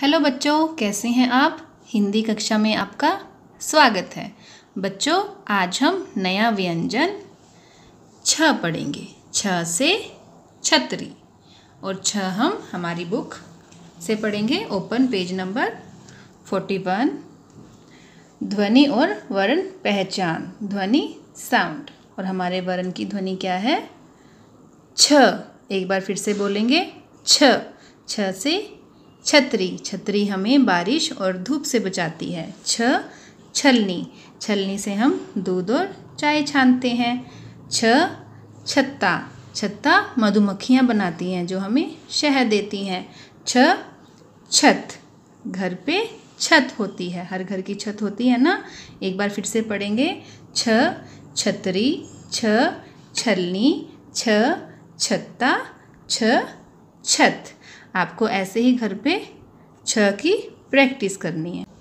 Hello बच्चों, कैसे हैं आप। हिंदी कक्षा में आपका स्वागत है। बच्चों, आज हम नया व्यंजन छ पढ़ेंगे। छ से छतरी, और छ हम हमारी बुक से पढ़ेंगे। Open page number 41। ध्वनि और वर्ण पहचान। ध्वनि साउंड, और हमारे वर्ण की ध्वनि क्या है? छ। एक बार फिर से बोलेंगे, छ। छ से छतरी। छतरी हमें बारिश और धूप से बचाती है। छ। छलनी। छलनी से हम दूध और चाय छानते हैं। छ। छत्ता। छत्ता मधुमक्खियाँ बनाती हैं जो हमें शहद देती हैं। छ। छत। घर पे छत होती है, हर घर की छत होती है ना। एक बार फिर से पढ़ेंगे, छ। छतरी। छ। छलनी। छ। छत्ता। छ। छत। आपको ऐसे ही घर पे छ की प्रैक्टिस करनी है।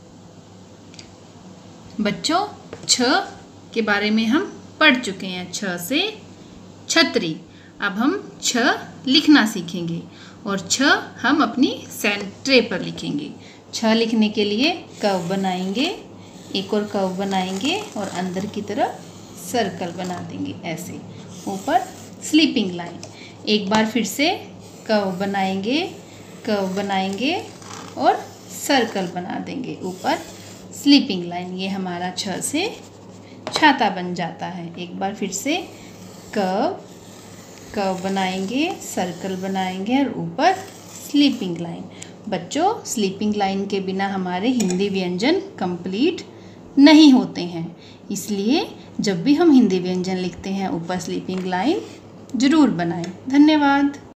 बच्चों, छ के बारे में हम पढ़ चुके हैं। छ से छतरी। अब हम छ लिखना सीखेंगे, और छ हम अपनी सेंट्रे पर लिखेंगे। छ लिखने के लिए कर्व बनाएंगे, एक और कर्व बनाएंगे, और अंदर की तरफ सर्कल बना देंगे ऐसे। ऊपर स्लीपिंग लाइन। एक बार फिर से कर्व बनाएंगे, कर्व बनाएंगे और सर्कल बना देंगे। ऊपर स्लीपिंग लाइन। ये हमारा छ से छाता बन जाता है। एक बार फिर से कर्व, कर्व बनाएंगे, सर्कल बनाएंगे और ऊपर स्लीपिंग लाइन। बच्चों, स्लीपिंग लाइन के बिना हमारे हिंदी व्यंजन कंप्लीट नहीं होते हैं, इसलिए जब भी हम हिंदी व्यंजन लिखते हैं ऊपर स्लीपिंग लाइन जरूर बनाएं। धन्यवाद।